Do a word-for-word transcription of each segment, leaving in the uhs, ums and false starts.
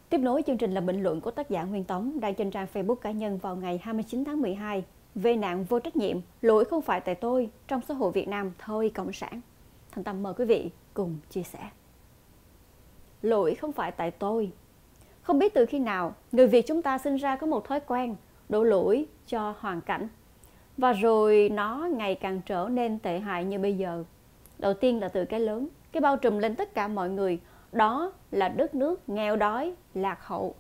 Tiếp nối chương trình là bình luận của tác giả Nguyên Tống đăng trên trang Facebook cá nhân vào ngày hai mươi chín tháng mười hai về nạn vô trách nhiệm, lỗi không phải tại tôi trong xã hội Việt Nam thôi cộng sản. Thành Tâm mời quý vị cùng chia sẻ. Lỗi không phải tại tôi. Không biết từ khi nào, người Việt chúng ta sinh ra có một thói quen đổ lỗi cho hoàn cảnh. Và rồi nó ngày càng trở nên tệ hại như bây giờ. Đầu tiên là từ cái lớn, cái bao trùm lên tất cả mọi người. Đó là đất nước nghèo đói, lạc hậu.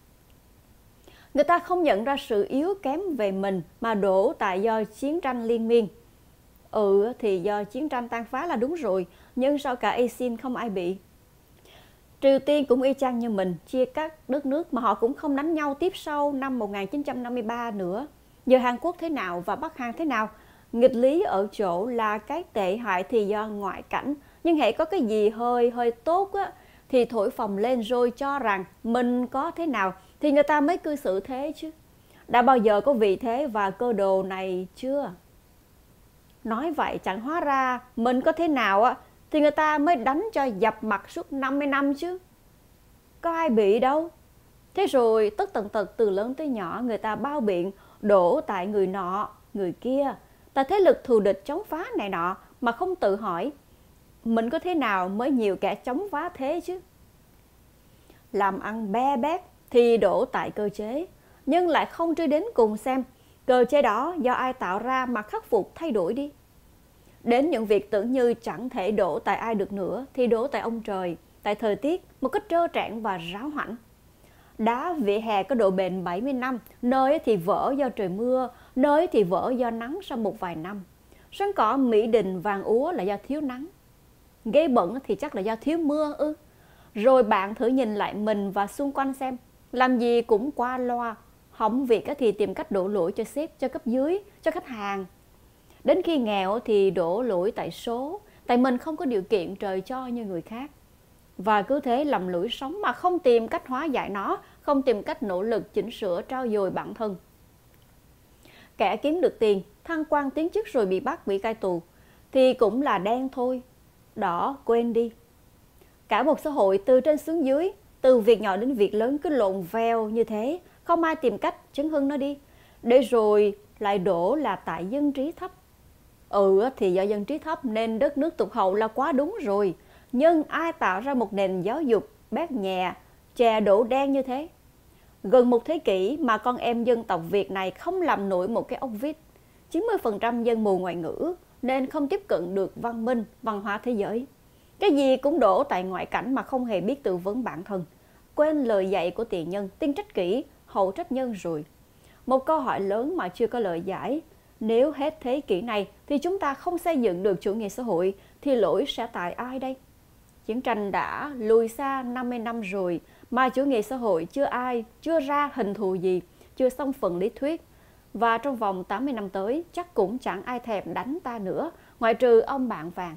Người ta không nhận ra sự yếu kém về mình mà đổ tại do chiến tranh liên miên. Ừ thì do chiến tranh tàn phá là đúng rồi, nhưng sao cả ASEAN không ai bị. Triều Tiên cũng y chang như mình, chia cắt đất nước mà họ cũng không đánh nhau tiếp sau năm một nghìn chín trăm năm mươi ba nữa. Giờ Hàn Quốc thế nào và Bắc Hàn thế nào? Nghịch lý ở chỗ là cái tệ hại thì do ngoại cảnh, nhưng hễ có cái gì hơi hơi tốt á, thì thổi phồng lên rồi cho rằng mình có thế nào thì người ta mới cư xử thế chứ. Đã bao giờ có vị thế và cơ đồ này chưa? Nói vậy chẳng hóa ra mình có thế nào á thì người ta mới đánh cho dập mặt suốt năm mươi năm chứ. Có ai bị đâu. Thế rồi tất tần tật từ lớn tới nhỏ người ta bao biện đổ tại người nọ, người kia, tại thế lực thù địch chống phá này nọ mà không tự hỏi mình có thế nào mới nhiều kẻ chống phá thế chứ. Làm ăn be bét thì đổ tại cơ chế, nhưng lại không truy đến cùng xem cơ chế đó do ai tạo ra mà khắc phục thay đổi đi. Đến những việc tưởng như chẳng thể đổ tại ai được nữa thì đổ tại ông trời, tại thời tiết một cách trơ trẽn và ráo hoảnh. Đá vỉa hè có độ bền bảy mươi năm, nơi thì vỡ do trời mưa, nơi thì vỡ do nắng sau một vài năm. Sân cỏ Mỹ Đình vàng úa là do thiếu nắng. Ghế bẩn thì chắc là do thiếu mưa ư. Rồi bạn thử nhìn lại mình và xung quanh xem, làm gì cũng qua loa, hỏng việc thì tìm cách đổ lỗi cho sếp, cho cấp dưới, cho khách hàng. Đến khi nghèo thì đổ lỗi tại số, tại mình không có điều kiện trời cho như người khác. Và cứ thế lầm lũi sống mà không tìm cách hóa giải nó, không tìm cách nỗ lực chỉnh sửa trau dồi bản thân. Kẻ kiếm được tiền, thăng quan tiến chức rồi bị bắt, bị cai tù, thì cũng là đen thôi. Đó, quên đi. Cả một xã hội từ trên xuống dưới, từ việc nhỏ đến việc lớn cứ lộn veo như thế, không ai tìm cách chấn hưng nó đi. Để rồi lại đổ là tại dân trí thấp. Ừ thì do dân trí thấp nên đất nước tụt hậu là quá đúng rồi. Nhưng ai tạo ra một nền giáo dục bát nhẹ, chè đổ đen như thế? Gần một thế kỷ mà con em dân tộc Việt này không làm nổi một cái ốc vít. chín mươi phần trăm dân mù ngoại ngữ nên không tiếp cận được văn minh, văn hóa thế giới. Cái gì cũng đổ tại ngoại cảnh mà không hề biết tư vấn bản thân. Quên lời dạy của tiền nhân, tiên trách kỹ, hậu trách nhân rồi. Một câu hỏi lớn mà chưa có lời giải. Nếu hết thế kỷ này thì chúng ta không xây dựng được chủ nghĩa xã hội thì lỗi sẽ tại ai đây? Chiến tranh đã lùi xa năm mươi năm rồi mà chủ nghĩa xã hội chưa ai, chưa ra hình thù gì, chưa xong phần lý thuyết. Và trong vòng tám mươi năm tới chắc cũng chẳng ai thèm đánh ta nữa, ngoại trừ ông bạn vàng.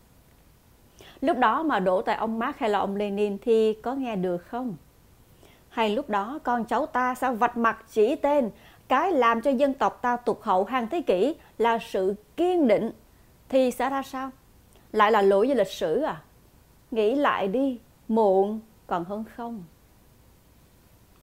Lúc đó mà đổ tại ông Marx hay là ông Lenin thì có nghe được không? Hay lúc đó con cháu ta sao vạch mặt chỉ tên, cái làm cho dân tộc ta tụt hậu hàng thế kỷ là sự kiên định thì sẽ ra sao? Lại là lỗi về lịch sử à? Nghĩ lại đi, muộn còn hơn không.